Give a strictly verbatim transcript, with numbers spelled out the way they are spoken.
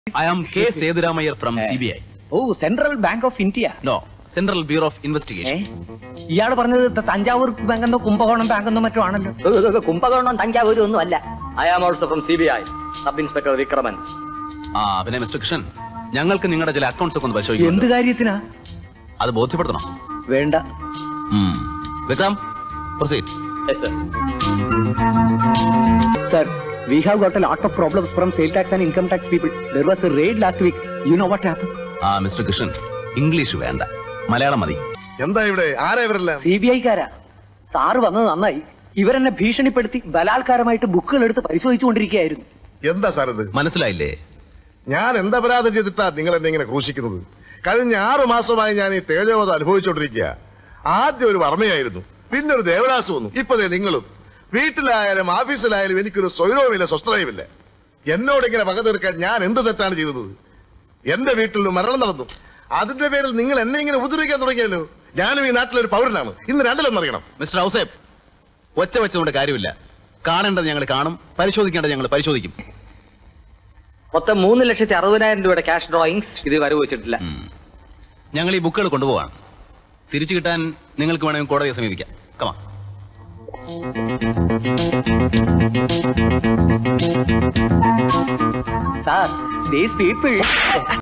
I am K. Seduramayyar from C B I. Oh, Central Bank of India. No, Central Bureau of Investigation. ഇയാൾ പറഞ്ഞത് Thanjavur bank എന്നോ Kumbakonam bank എന്നോ മറ്റോ ആണല്ലോ. കുംഭകോണം തഞ്ചാവൂരും ഒന്നും അല്ല. I am also from C B I, sub inspector Vikraman. ആ പിന്നെ മിസ്റ്റർ കൃഷ്ണൻ, ഞങ്ങൾക്ക് നിങ്ങളുടെ ചില അക്കൗണ്ട്സ് ഒക്കെ ഒന്ന് പരിശോധിക്കാം. എന്ത് കാര്യത്തിനാ? അത് ബോധ്യപ്പെടുത്തണം. വേണ്ട. Vikram, proceed. Yes, sir. Sir, we have got a lot of problems from sale tax and income tax people. There was a raid last week. You know what happened? ആ മിസ്റ്റർ കൃഷ്ണൻ, ഇംഗ്ലീഷ് വേണ്ട, മലയാളം മതി. എന്താ ഇവിടെ ആരാ ഇവരെല്ലാം? C B ഐക്കാരാ. സാറ് വന്നത് നന്നായി. ഇവരെന്നെ ഭീഷണിപ്പെടുത്തി ബലാത്കാരമായിട്ട് ബുക്കുകൾ എടുത്ത് പരിശോധിച്ചുകൊണ്ടിരിക്കുകയായിരുന്നു. എന്താ സാർ ഇത്? മനസ്സിലായില്ലേ? ഞാൻ എന്താ അപരാധം ചെയ്തിട്ടാ നിങ്ങൾ എന്നെ ഇങ്ങനെ ക്രൂശിക്കുന്നത്? കഴിഞ്ഞ ആറു മാസമായി ഞാൻ ഈ തേജോവധം അനുഭവിച്ചുകൊണ്ടിരിക്കുക. ആദ്യം ഒരു വർമ്മയായിരുന്നു, പിന്നെ ഒരു ദേവദാസ് വന്നു, ഇപ്പൊ ദേ നിങ്ങളും. വീട്ടിലായാലും ഓഫീസിലായാലും എനിക്കൊരു സ്വൈരവുമില്ല, സ്വസ്ഥതയുമില്ല. എന്നോട് ഇങ്ങനെ വക തീർക്കാൻ ഞാൻ എന്ത് തെറ്റാണ് ചെയ്തത്? എന്റെ വീട്ടിൽ മരണം നടന്നു, അതിന്റെ പേരിൽ നിങ്ങൾ എന്നെ ഇങ്ങനെ ഉപദ്രവിക്കാൻ തുടങ്ങിയല്ലോ. ഞാനും ഈ നാട്ടിലൊരു പൗരനാണ്, ഇന്ന് രണ്ടിലൊന്നറിയണം. മിസ്റ്റർ ഔസേപ്പ്, ഒച്ച വെച്ചതുകൊണ്ട് കാര്യമില്ല. കാണേണ്ടത് ഞങ്ങൾ കാണും, പരിശോധിക്കേണ്ടത് ഞങ്ങൾ പരിശോധിക്കും. മൊത്തം മൂന്ന് ലക്ഷത്തി അറുപതിനായിരം രൂപയുടെ ക്യാഷ് ഡ്രോയിങ്സ് ഇത് വരവച്ചിട്ടില്ല. ഞങ്ങൾ ഈ ബുക്കുകൾ കൊണ്ടുപോവാണ്. തിരിച്ചു കിട്ടാൻ നിങ്ങൾക്ക് വേണമെങ്കിൽ കോടതിയെ സമീപിക്കാം. കമാ. Sir, these people